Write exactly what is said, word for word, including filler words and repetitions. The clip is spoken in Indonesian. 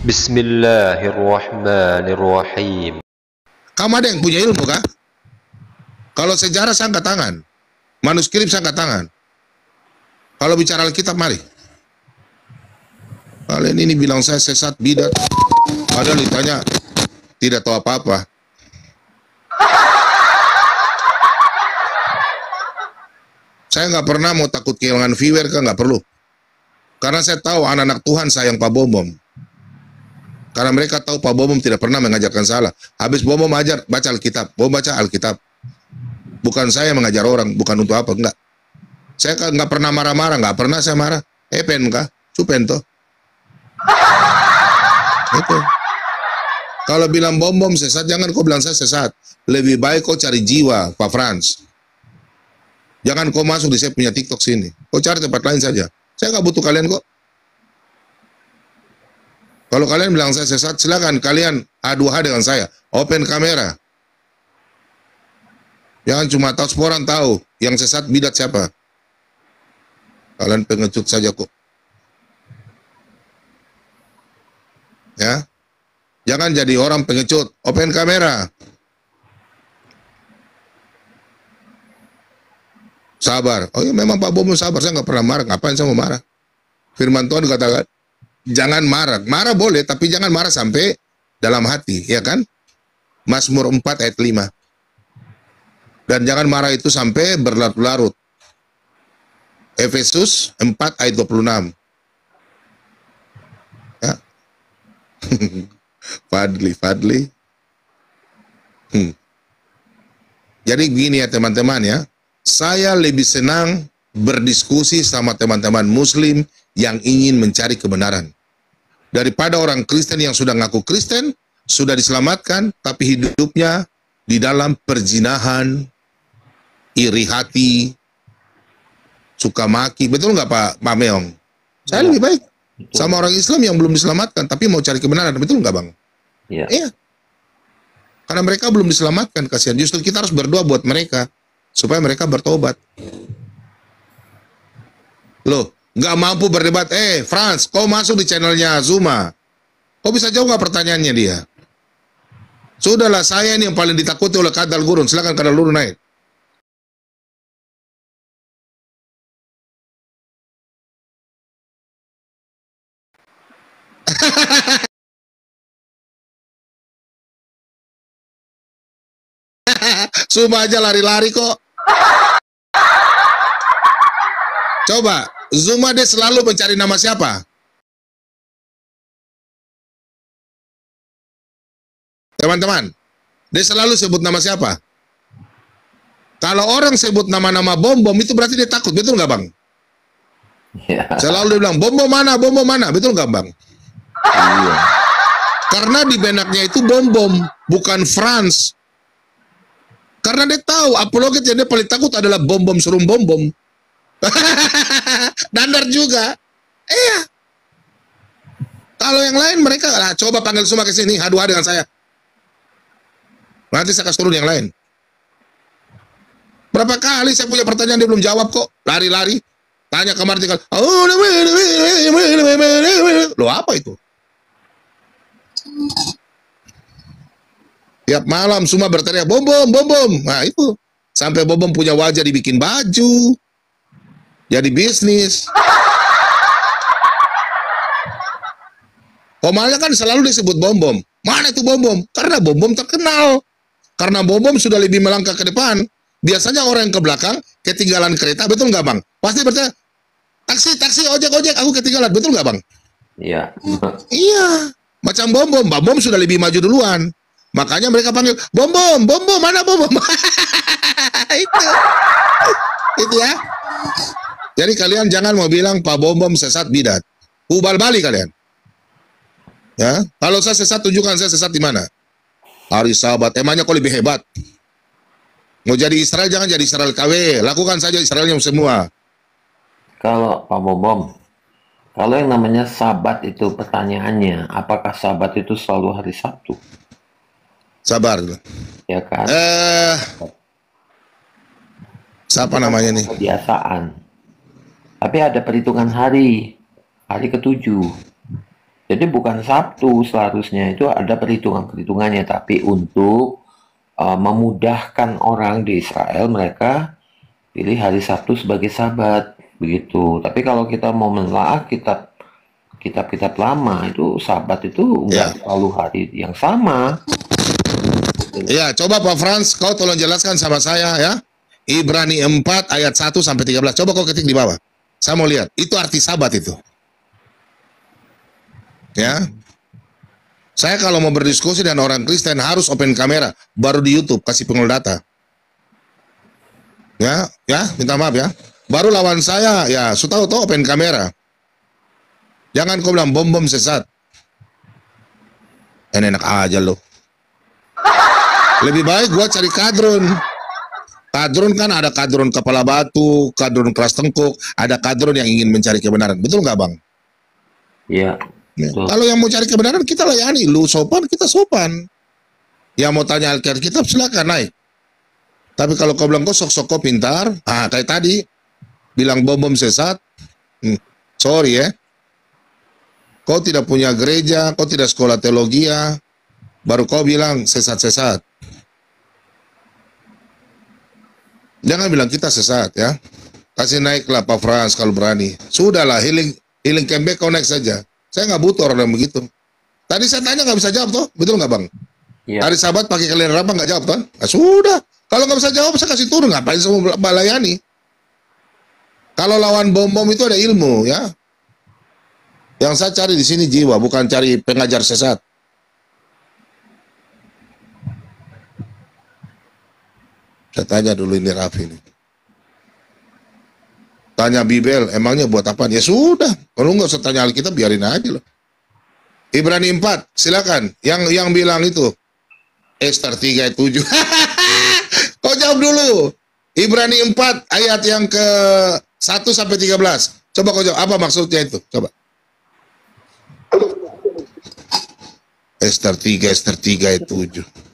Bismillahirrahmanirrahim. Kamu ada yang punya ilmu kah? Kalau sejarah saya angkat tangan, manuskrip saya angkat tangan. Kalau bicara Alkitab, mari. Kalian ini bilang saya sesat, bidat, padahal ditanya tidak tahu apa-apa. Saya nggak pernah mau takut kehilangan viewer, kan nggak perlu. Karena saya tahu anak-anak Tuhan sayang Pak Bom Bom. Karena mereka tahu Pak Bom Bom tidak pernah mengajarkan salah. Habis Bom Bom ajar, baca Alkitab. Bom baca Alkitab. Bukan saya mengajar orang, bukan untuk apa, enggak. Saya nggak pernah marah-marah, nggak pernah saya marah. Eh, pen kah? Cupen toh. Itu. Kalau bilang Bom Bom sesat, jangan kau bilang saya sesat. Lebih baik kau cari jiwa, Pak Frans. Jangan kau masuk di saya punya TikTok sini. Kau cari tempat lain saja. Saya nggak butuh kalian kok. Kalau kalian bilang saya sesat, silakan kalian adu H dengan saya. Open kamera. Jangan cuma tahu, semua orang tahu yang sesat bidat siapa. Kalian pengecut saja kok. Ya. Jangan jadi orang pengecut. Open kamera. Sabar. Oh ya, memang Pak Bom sabar. Saya nggak pernah marah. Ngapain saya mau marah? Firman Tuhan katakan, jangan marah. Marah boleh, tapi jangan marah sampai dalam hati, ya kan? Mazmur empat ayat lima. Dan jangan marah itu sampai berlarut-larut. Efesus empat ayat dua puluh enam. Ya. Fadli, Fadli. Hmm. Jadi begini ya teman-teman ya. Saya lebih senang berdiskusi sama teman-teman Muslim yang ingin mencari kebenaran daripada orang Kristen yang sudah ngaku Kristen, sudah diselamatkan, tapi hidupnya di dalam perzinahan, iri hati, suka maki. Betul nggak Pak Pak Meong? Saya ya, lebih baik betul. Sama orang Islam yang belum diselamatkan, tapi mau cari kebenaran. Betul nggak Bang? Iya. Iya. Karena mereka belum diselamatkan, kasihan. Justru kita harus berdoa buat mereka supaya mereka bertobat. Loh, nggak mampu berdebat. Eh, Frans, kau masuk di channelnya Zuma. Kau bisa jawab nggak pertanyaannya dia? Sudahlah, saya ini yang paling ditakuti oleh kadal gurun. Silakan kadal gurun naik. Zuma aja lari-lari kok. Coba, Zuma dia selalu mencari nama siapa? Teman-teman, dia selalu sebut nama siapa? Kalau orang sebut nama-nama bom-bom itu berarti dia takut, betul nggak Bang? Ya. Selalu dia bilang, bom-bom mana, bom-bom mana, betul nggak Bang? Iya. Karena di benaknya itu bom-bom, bukan Frans. Karena dia tahu, apologet yang dia paling takut adalah bom-bom, suruh bom-bom. Dandar juga. Iya. Kalau yang lain mereka lah, coba panggil semua ke sini, hadu dengan saya. Nanti saya kasih turun yang lain. Berapa kali saya punya pertanyaan dia belum jawab kok, lari-lari. Tanya ke Martin, oh, lo apa itu? Tiap malam semua berteriak bom bom bom bom. Nah itu sampai bom bom punya wajah dibikin baju, jadi bisnis. Komalnya kan selalu disebut bom bom. Mana itu bom bom? Karena bom bom terkenal. Karena bom bom sudah lebih melangkah ke depan. Biasanya orang yang ke belakang ketinggalan kereta, betul nggak Bang? Pasti bertanya, taksi taksi ojek ojek, aku ketinggalan, betul nggak Bang? Iya. Iya. Macam bom bom, bom bom sudah lebih maju duluan. Makanya mereka panggil bom bom, bom bom, mana bom bom? Itu, itu ya. Jadi kalian jangan mau bilang Pak Bom Bom sesat bidat. Hubal balik kalian. Ya, kalau saya sesat tunjukkan saya sesat di mana. Hari Sabat, emangnya kau lebih hebat? Mau jadi Israel jangan jadi Israel K W, lakukan saja Israelnya semua. Kalau Pak Bom Bom, kalau yang namanya Sabat itu pertanyaannya, apakah Sabat itu selalu hari Sabtu? Sabar. Ya kan? Eh, siapa namanya nih? Kebiasaan. Tapi ada perhitungan hari, hari ketujuh. Jadi bukan Sabtu seharusnya, itu ada perhitungan-perhitungannya, tapi untuk uh, memudahkan orang di Israel, mereka pilih hari Sabtu sebagai Sabat, begitu. Tapi kalau kita mau menelaah kitab kitab-kitab lama, itu Sabat itu Ya. nggak selalu hari yang sama. Ya, coba Pak Frans, kau tolong jelaskan sama saya ya. Ibrani empat ayat satu sampai tiga belas. Coba kau ketik di bawah. Saya mau lihat. Itu arti Sabat itu. Ya. Saya kalau mau berdiskusi dengan orang Kristen harus open kamera, baru di YouTube kasih pengul data. Ya, ya, minta maaf ya. Baru lawan saya, ya, sudah tahu open kamera. Jangan kau bilang bom-bom sesat. Enak aja lo. Lebih baik gua cari kadrun. Kadrun kan ada kadrun kepala batu, kadrun keras tengkuk, ada kadrun yang ingin mencari kebenaran. Betul nggak Bang? Iya. Ya. Betul. Kalau yang mau cari kebenaran kita layani, lu sopan kita sopan. Yang mau tanya Alkitab silakan naik. Tapi kalau kau bilang kau sok-sok kau pintar, ah kayak tadi bilang bom-bom sesat, hmm, sorry ya. Kau tidak punya gereja, kau tidak sekolah teologi, baru kau bilang sesat-sesat. Jangan bilang kita sesat ya. Kasih naiklah Pak Frans kalau berani. Sudahlah, healing healing comeback kau naik saja. Saya nggak butuh orang yang begitu. Tadi saya tanya nggak bisa jawab toh, betul nggak Bang? Iya. Hari Sabat pakai kalian apa nggak jawab toh? Nah, sudah. Kalau nggak bisa jawab saya kasih turun, ngapain semua melayani? Kalau lawan bom-bom itu ada ilmu ya. Yang saya cari di sini jiwa, bukan cari pengajar sesat. Saya tanya dulu ini Raffi ini. Tanya Bibel, emangnya buat apa? Ya sudah, kalau nggak usah tanya Alkitab, biarin aja loh. Ibrani empat, silakan. Yang yang bilang itu, Ester tiga ayat tujuh. Kau jawab dulu. Ibrani empat ayat yang ke satu sampai tiga belas. Coba kau jawab, apa maksudnya itu? Coba. Ester tiga, Ester tiga ayat tujuh.